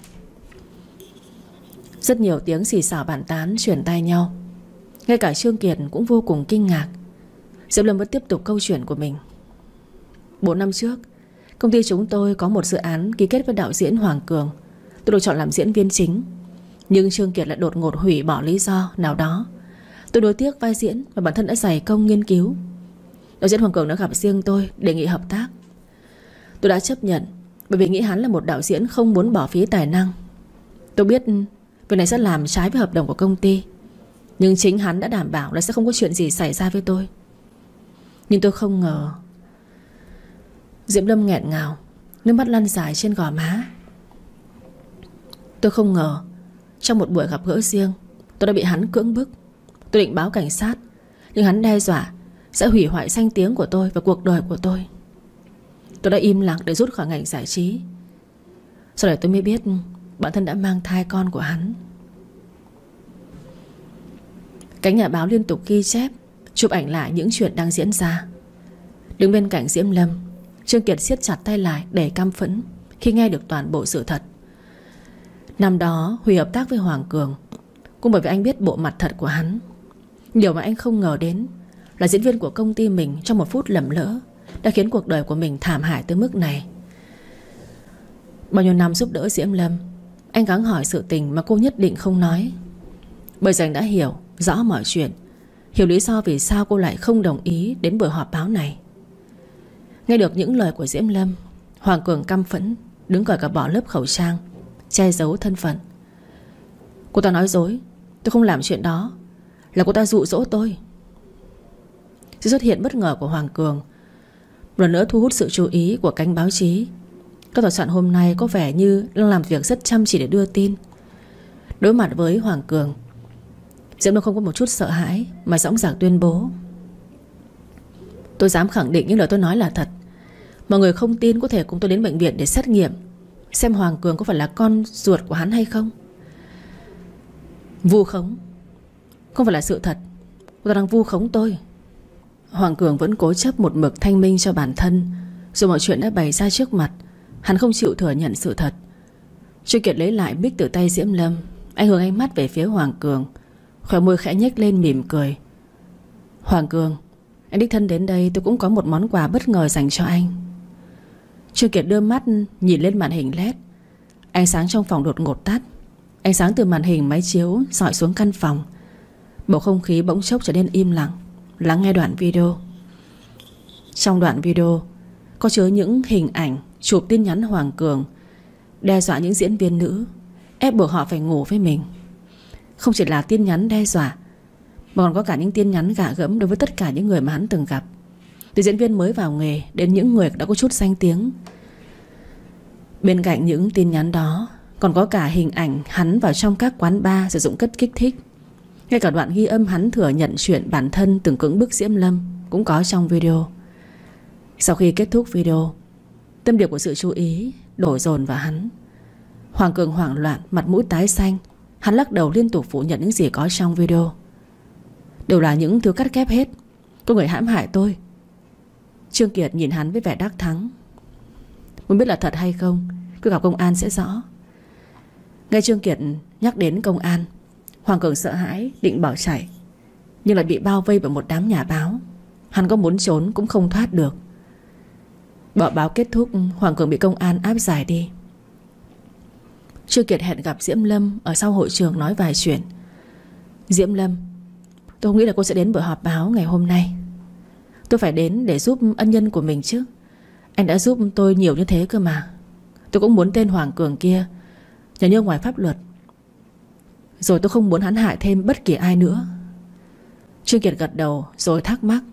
Rất nhiều tiếng xì xào bàn tán chuyển tai nhau. Ngay cả Trương Kiệt cũng vô cùng kinh ngạc. Diễm Lâm vẫn tiếp tục câu chuyện của mình: Bốn năm trước, công ty chúng tôi có một dự án ký kết với đạo diễn Hoàng Cường. Tôi được chọn làm diễn viên chính, nhưng Trương Kiệt lại đột ngột hủy bỏ lý do nào đó. Tôi đối tiếc vai diễn và bản thân đã dày công nghiên cứu. Đạo diễn Hoàng Cường đã gặp riêng tôi, đề nghị hợp tác. Tôi đã chấp nhận, bởi vì nghĩ hắn là một đạo diễn không muốn bỏ phí tài năng. Tôi biết việc này sẽ làm trái với hợp đồng của công ty, nhưng chính hắn đã đảm bảo là sẽ không có chuyện gì xảy ra với tôi. Nhưng tôi không ngờ. Diễm Lâm nghẹn ngào, nước mắt lăn dài trên gò má. Tôi không ngờ trong một buổi gặp gỡ riêng, tôi đã bị hắn cưỡng bức. Tôi định báo cảnh sát, nhưng hắn đe dọa sẽ hủy hoại danh tiếng của tôi và cuộc đời của tôi. Tôi đã im lặng để rút khỏi ngành giải trí. Sau này tôi mới biết bản thân đã mang thai con của hắn. Cánh nhà báo liên tục ghi chép, chụp ảnh lại những chuyện đang diễn ra. Đứng bên cạnh Diễm Lâm, Trương Kiệt siết chặt tay lại để căm phẫn khi nghe được toàn bộ sự thật. Năm đó Huy hợp tác với Hoàng Cường cũng bởi vì anh biết bộ mặt thật của hắn. Điều mà anh không ngờ đến là diễn viên của công ty mình trong một phút lầm lỡ đã khiến cuộc đời của mình thảm hại tới mức này. Bao nhiêu năm giúp đỡ Diễm Lâm, anh gắng hỏi sự tình mà cô nhất định không nói. Bây giờ anh đã hiểu rõ mọi chuyện, hiểu lý do vì sao cô lại không đồng ý đến buổi họp báo này. Nghe được những lời của Diễm Lâm, Hoàng Cường căm phẫn, đứng cởi cả bỏ lớp khẩu trang, che giấu thân phận. Cô ta nói dối, tôi không làm chuyện đó, là cô ta dụ dỗ tôi. Sự xuất hiện bất ngờ của Hoàng Cường một lần nữa thu hút sự chú ý của cánh báo chí. Các tòa soạn hôm nay có vẻ như đang làm việc rất chăm chỉ để đưa tin. Đối mặt với Hoàng Cường, Diễm Lâm không có một chút sợ hãi mà dõng dạc tuyên bố: Tôi dám khẳng định những lời tôi nói là thật. Mọi người không tin có thể cùng tôi đến bệnh viện để xét nghiệm, xem Hoàng Cường có phải là con ruột của hắn hay không. Vu khống không phải là sự thật. Cô ta đang vu khống tôi. Hoàng Cường vẫn cố chấp một mực thanh minh cho bản thân, dù mọi chuyện đã bày ra trước mặt. Hắn không chịu thừa nhận sự thật. Trương Kiệt lấy lại mic từ tay Diễm Lâm. Anh hướng ánh mắt về phía Hoàng Cường, khóe môi khẽ nhếch lên mỉm cười: Hoàng Cường, anh đích thân đến đây, tôi cũng có một món quà bất ngờ dành cho anh. Trương Kiệt đưa mắt nhìn lên màn hình led. Ánh sáng trong phòng đột ngột tắt. Ánh sáng từ màn hình máy chiếu rọi xuống căn phòng. Bầu không khí bỗng chốc trở nên im lặng. Lắng nghe đoạn video. Trong đoạn video có chứa những hình ảnh chụp tin nhắn Hoàng Cường đe dọa những diễn viên nữ, ép buộc họ phải ngủ với mình. Không chỉ là tin nhắn đe dọa, mà còn có cả những tin nhắn gạ gẫm đối với tất cả những người mà hắn từng gặp, từ diễn viên mới vào nghề đến những người đã có chút danh tiếng. Bên cạnh những tin nhắn đó còn có cả hình ảnh hắn vào trong các quán bar sử dụng chất kích thích. Ngay cả đoạn ghi âm hắn thừa nhận chuyện bản thân từng cưỡng bức Diễm Lâm cũng có trong video. Sau khi kết thúc video, tâm điểm của sự chú ý đổ dồn vào hắn. Hoàng Cường hoảng loạn, mặt mũi tái xanh. Hắn lắc đầu liên tục phủ nhận những gì có trong video. Đều là những thứ cắt ghép hết. Có người hãm hại tôi. Trương Kiệt nhìn hắn với vẻ đắc thắng. Muốn biết là thật hay không, cứ gặp công an sẽ rõ. Nghe Trương Kiệt nhắc đến công an, Hoàng Cường sợ hãi định bỏ chạy, nhưng lại bị bao vây bởi một đám nhà báo. Hắn có muốn trốn cũng không thoát được. Bỏ báo kết thúc, Hoàng Cường bị công an áp giải đi. Trương Kiệt hẹn gặp Diễm Lâm ở sau hội trường nói vài chuyện. Diễm Lâm, tôi không nghĩ là cô sẽ đến buổi họp báo ngày hôm nay. Tôi phải đến để giúp ân nhân của mình chứ. Anh đã giúp tôi nhiều như thế cơ mà. Tôi cũng muốn tên Hoàng Cường kia nhờ như ngoài pháp luật. Rồi tôi không muốn hắn hại thêm bất kỳ ai nữa. Trương Kiệt gật đầu rồi thắc mắc.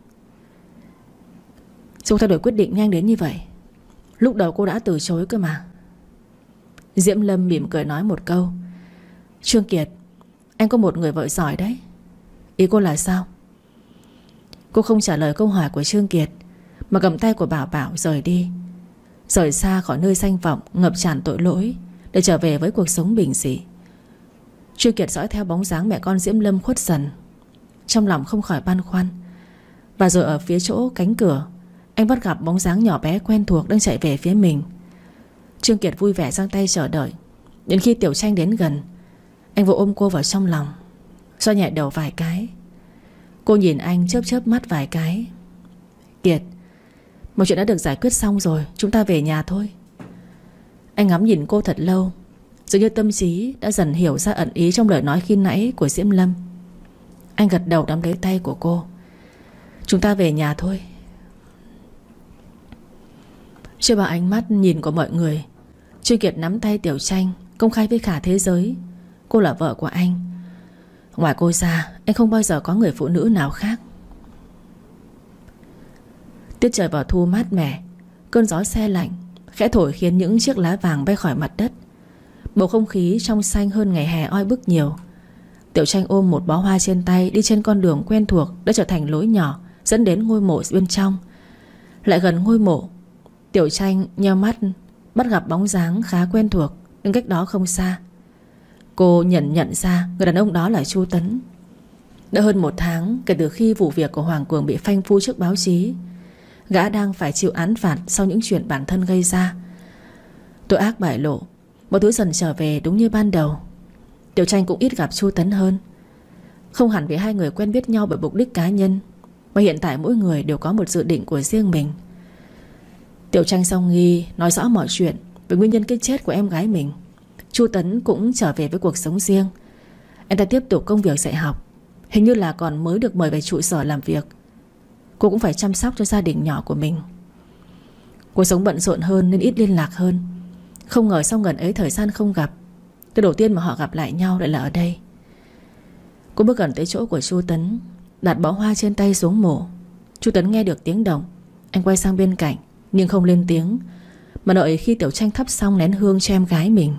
Sao thay đổi quyết định nhanh đến như vậy? Lúc đầu cô đã từ chối cơ mà. Diễm Lâm mỉm cười nói một câu. Trương Kiệt, anh có một người vợ giỏi đấy. Ý cô là sao? Cô không trả lời câu hỏi của Trương Kiệt, mà cầm tay của Bảo Bảo rời đi. Rời xa khỏi nơi danh vọng ngập tràn tội lỗi, để trở về với cuộc sống bình dị. Trương Kiệt dõi theo bóng dáng mẹ con Diễm Lâm khuất dần, trong lòng không khỏi băn khoăn. Và rồi ở phía chỗ cánh cửa, anh bắt gặp bóng dáng nhỏ bé quen thuộc đang chạy về phía mình. Trương Kiệt vui vẻ giang tay chờ đợi. Đến khi Tiểu Tranh đến gần, anh vội ôm cô vào trong lòng, xoa nhẹ đầu vài cái. Cô nhìn anh chớp chớp mắt vài cái. Kiệt, mọi chuyện đã được giải quyết xong rồi, chúng ta về nhà thôi. Anh ngắm nhìn cô thật lâu, dường như tâm trí đã dần hiểu ra ẩn ý trong lời nói khi nãy của Diễm Lâm. Anh gật đầu nắm lấy tay của cô. Chúng ta về nhà thôi. Trước bao ánh mắt nhìn của mọi người, Trương Kiệt nắm tay Tiểu Tranh, công khai với cả thế giới cô là vợ của anh. Ngoài cô ra, anh không bao giờ có người phụ nữ nào khác. Tiết trời vào thu mát mẻ, cơn gió se lạnh khẽ thổi khiến những chiếc lá vàng bay khỏi mặt đất. Bầu không khí trong xanh hơn ngày hè oi bức nhiều. Tiểu Tranh ôm một bó hoa trên tay, đi trên con đường quen thuộc đã trở thành lối nhỏ dẫn đến ngôi mộ bên trong. Lại gần ngôi mộ, Tiểu Tranh nheo mắt bắt gặp bóng dáng khá quen thuộc đứng cách đó không xa. Cô nhận nhận ra người đàn ông đó là Chu Tấn. Đã hơn một tháng kể từ khi vụ việc của Hoàng Cường bị phanh phui trước báo chí. Gã đang phải chịu án phạt sau những chuyện bản thân gây ra. Tội ác bại lộ, mọi thứ dần trở về đúng như ban đầu. Tiểu Tranh cũng ít gặp Chu Tấn hơn. Không hẳn vì hai người quen biết nhau bởi mục đích cá nhân, mà hiện tại mỗi người đều có một dự định của riêng mình. Tiểu Tranh song nghi nói rõ mọi chuyện về nguyên nhân cái chết của em gái mình. Chu Tấn cũng trở về với cuộc sống riêng. Anh ta tiếp tục công việc dạy học, hình như là còn mới được mời về trụ sở làm việc. Cô cũng phải chăm sóc cho gia đình nhỏ của mình. Cuộc sống bận rộn hơn nên ít liên lạc hơn. Không ngờ sau gần ấy thời gian không gặp, từ đầu tiên mà họ gặp lại nhau lại là ở đây. Cô bước gần tới chỗ của Chu Tấn, đặt bó hoa trên tay xuống mộ. Chu Tấn nghe được tiếng động, anh quay sang bên cạnh nhưng không lên tiếng, mà đợi khi Tiểu Tranh thắp xong nén hương cho em gái mình.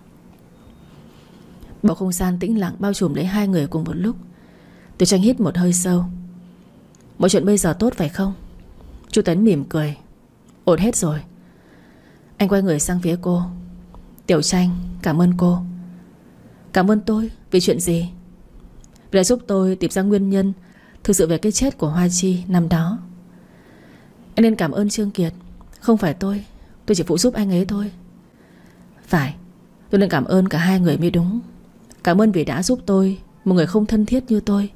Bầu không gian tĩnh lặng bao trùm lấy hai người cùng một lúc. Tiểu Tranh hít một hơi sâu. Mọi chuyện bây giờ tốt phải không? Chu Tấn mỉm cười. Ổn hết rồi. Anh quay người sang phía cô. Tiểu Tranh, cảm ơn cô. Cảm ơn tôi vì chuyện gì? Vì đã giúp tôi tìm ra nguyên nhân thực sự về cái chết của Hoa Chi năm đó. Anh nên cảm ơn Trương Kiệt. Không phải tôi, tôi chỉ phụ giúp anh ấy thôi. Phải, tôi nên cảm ơn cả hai người mới đúng. Cảm ơn vì đã giúp tôi, một người không thân thiết như tôi.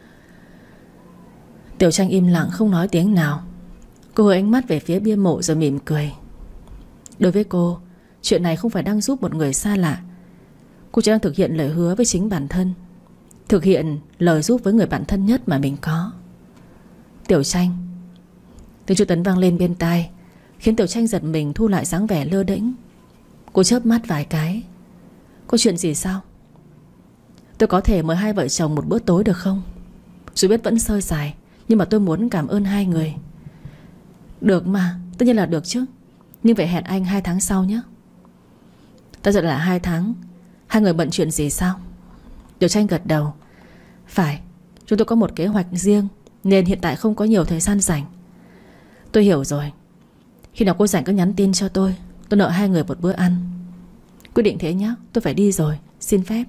Tiểu Tranh im lặng không nói tiếng nào. Cô hướng ánh mắt về phía bia mộ rồi mỉm cười. Đối với cô, chuyện này không phải đang giúp một người xa lạ. Cô chỉ đang thực hiện lời hứa với chính bản thân, thực hiện lời giúp với người bạn thân nhất mà mình có. Tiểu Tranh. Tiếng Chu Tấn vang lên bên tai, khiến Tiểu Tranh giật mình thu lại dáng vẻ lơ đễnh. Cô chớp mắt vài cái. Có chuyện gì sao? Tôi có thể mời hai vợ chồng một bữa tối được không? Dù biết vẫn sơ sài, nhưng mà tôi muốn cảm ơn hai người. Được mà, tất nhiên là được chứ. Nhưng phải hẹn anh hai tháng sau nhé. Ta giận là hai tháng. Hai người bận chuyện gì sao? Tiểu Tranh gật đầu. Phải, chúng tôi có một kế hoạch riêng nên hiện tại không có nhiều thời gian rảnh. Tôi hiểu rồi. Khi nào cô rảnh cứ nhắn tin cho tôi. Tôi nợ hai người một bữa ăn. Quyết định thế nhé, tôi phải đi rồi, xin phép.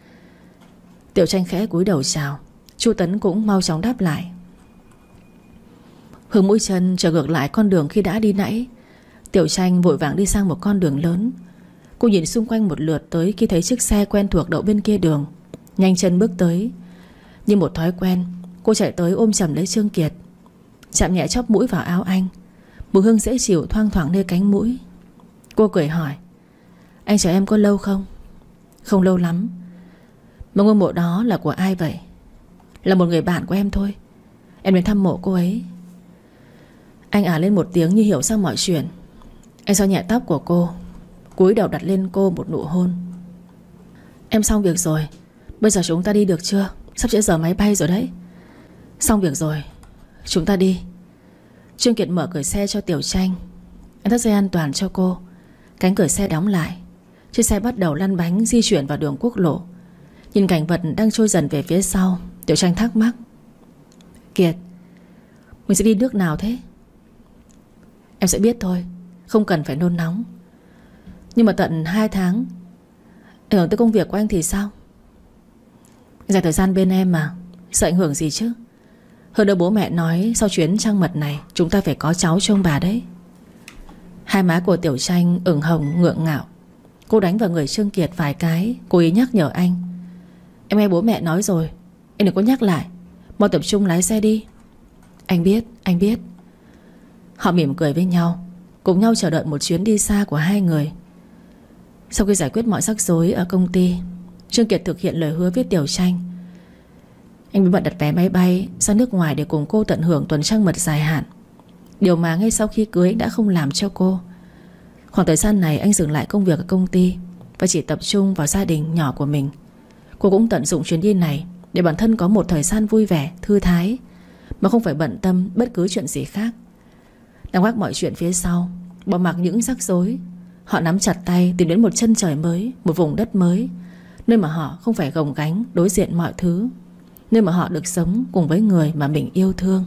Tiểu Tranh khẽ cúi đầu chào. Chu Tấn cũng mau chóng đáp lại. Hướng mũi chân trở ngược lại con đường khi đã đi nãy. Tiểu Tranh vội vàng đi sang một con đường lớn. Cô nhìn xung quanh một lượt tới khi thấy chiếc xe quen thuộc đậu bên kia đường. Nhanh chân bước tới. Như một thói quen, cô chạy tới ôm chầm lấy Trương Kiệt, chạm nhẹ chóp mũi vào áo anh. Mùi hương dễ chịu thoang thoảng nơi cánh mũi. Cô cười hỏi: anh chờ em có lâu không? Không lâu lắm. Mà ngôi mộ đó là của ai vậy? Là một người bạn của em thôi. Em đến thăm mộ cô ấy. Anh ả lên một tiếng như hiểu ra mọi chuyện. Anh xoa nhẹ tóc của cô, cúi đầu đặt lên cô một nụ hôn. Em xong việc rồi. Bây giờ chúng ta đi được chưa? Sắp trễ giờ máy bay rồi đấy. Xong việc rồi, chúng ta đi. Trương Kiệt mở cửa xe cho Tiểu Tranh. Anh thắt dây an toàn cho cô. Cánh cửa xe đóng lại. Chiếc xe bắt đầu lăn bánh di chuyển vào đường quốc lộ. Nhìn cảnh vật đang trôi dần về phía sau, Tiểu Tranh thắc mắc: Kiệt, mình sẽ đi nước nào thế? Em sẽ biết thôi, không cần phải nôn nóng. Nhưng mà tận hai tháng ảnh hưởng tới công việc của anh thì sao? Dành thời gian bên em mà, sợ ảnh hưởng gì chứ. Hơn nữa bố mẹ nói sau chuyến trăng mật này chúng ta phải có cháu trông bà đấy. Hai má của Tiểu Tranh ửng hồng ngượng ngạo. Cô đánh vào người Trương Kiệt vài cái, cố ý nhắc nhở anh: em nghe bố mẹ nói rồi, em đừng có nhắc lại. Mau tập trung lái xe đi. Anh biết, anh biết. Họ mỉm cười với nhau, cùng nhau chờ đợi một chuyến đi xa của hai người. Sau khi giải quyết mọi rắc rối ở công ty, Trương Kiệt thực hiện lời hứa với Tiểu Tranh. Anh bí mật đặt vé máy bay sang nước ngoài để cùng cô tận hưởng tuần trăng mật dài hạn. Điều mà ngay sau khi cưới anh đã không làm cho cô. Khoảng thời gian này anh dừng lại công việc ở công ty và chỉ tập trung vào gia đình nhỏ của mình. Cô cũng tận dụng chuyến đi này để bản thân có một thời gian vui vẻ, thư thái, mà không phải bận tâm bất cứ chuyện gì khác. Đang gác mọi chuyện phía sau, bỏ mặc những rắc rối, họ nắm chặt tay tìm đến một chân trời mới, một vùng đất mới, nơi mà họ không phải gồng gánh đối diện mọi thứ, nơi mà họ được sống cùng với người mà mình yêu thương.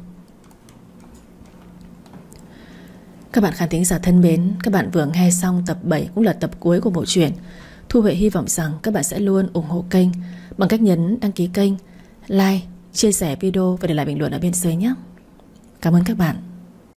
Các bạn khán thính giả thân mến, các bạn vừa nghe xong tập bảy, cũng là tập cuối của bộ truyện. Thu Huệ hy vọng rằng các bạn sẽ luôn ủng hộ kênh bằng cách nhấn đăng ký kênh, like, chia sẻ video và để lại bình luận ở bên dưới nhé. Cảm ơn các bạn.